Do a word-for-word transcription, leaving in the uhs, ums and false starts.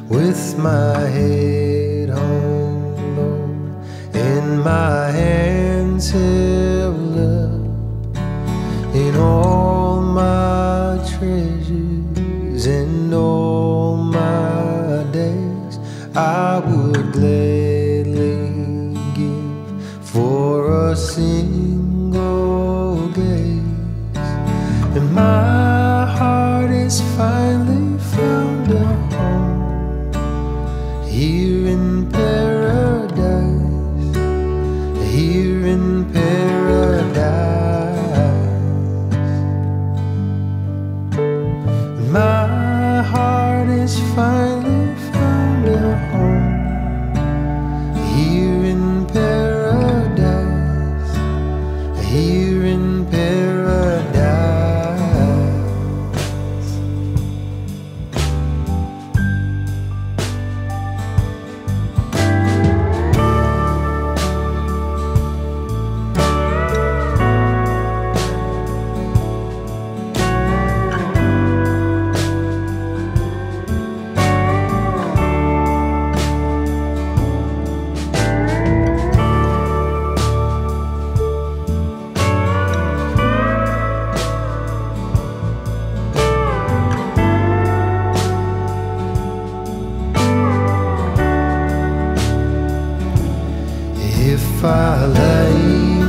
with my head hung low and my hands held up, in all my treasures and all my days I would gladly give for a single gaze. And my heart has finally found a home here in paradise, here in paradise. My heart has finally found a home here in paradise, here in paradise. If I lay